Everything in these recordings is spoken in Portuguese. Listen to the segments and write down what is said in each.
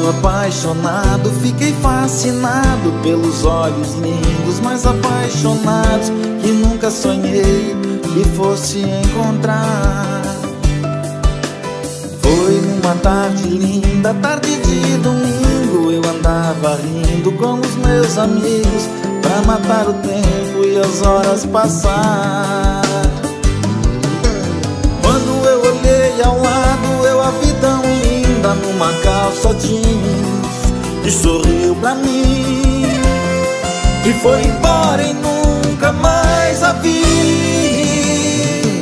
apaixonado, fiquei fascinado pelos olhos lindos, mais apaixonados que nunca sonhei que fosse encontrar. Foi numa tarde linda, tarde de domingo, eu andava rindo com os meus amigos pra matar o tempo e as horas passar. Quando eu olhei ao lado, eu a vi tão linda numa calça jeans e sorriu pra mim e foi embora e nunca mais a vi.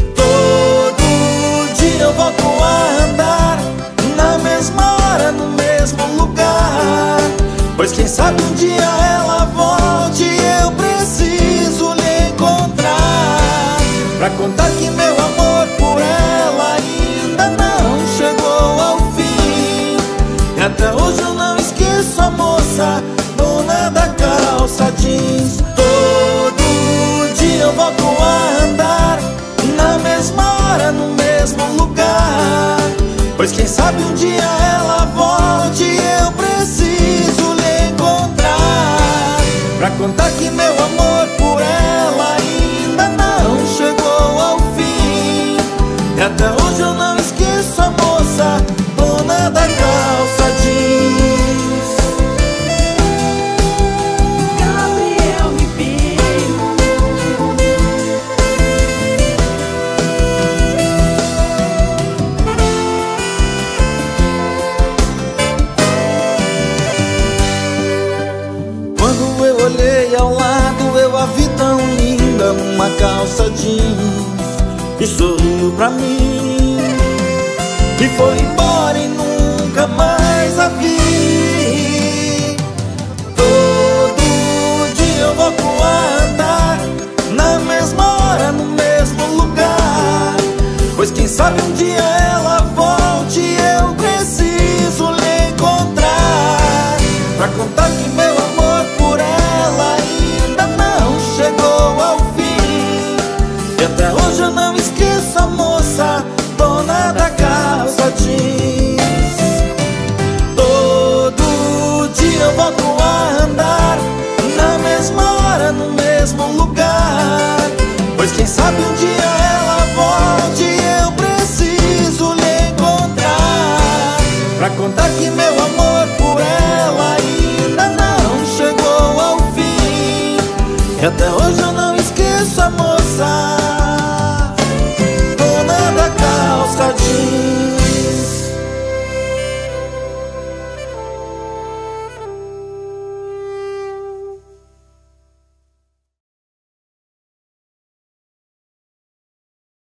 Todo dia eu volto a andar na mesma hora, no mesmo lugar, pois quem sabe um dia ela volte e eu preciso lhe encontrar pra contar que meu amor por ela ainda não chegou ao fim. E até hoje eu não esqueço a moça dona da calça jeans. Todo dia eu volto a andar na mesma hora, no mesmo lugar, pois quem sabe um dia ela volte e eu preciso lhe encontrar pra contar que meu amor por ela ainda não chegou ao fim. E até hoje eu não esqueço a moça dona da calça jeans. Gabriel Ribeiro. Quando eu olhei ao lado, eu a vi tão linda numa calça jeans e sorriu pra mim e foi embora e nunca mais a vi. Todo dia eu volto a andar na mesma hora, no mesmo lugar, pois quem sabe um dia ela volte e eu preciso lhe encontrar pra contar que meu amor por ela ainda não chegou ao fim. E até hoje eu não esqueço a moça dona da calça jeans. Todo dia eu volto a andar na mesma hora, no mesmo lugar, pois quem sabe um dia ela volte e eu preciso lhe encontrar pra contar que meu amor por ela ainda não chegou ao fim. E até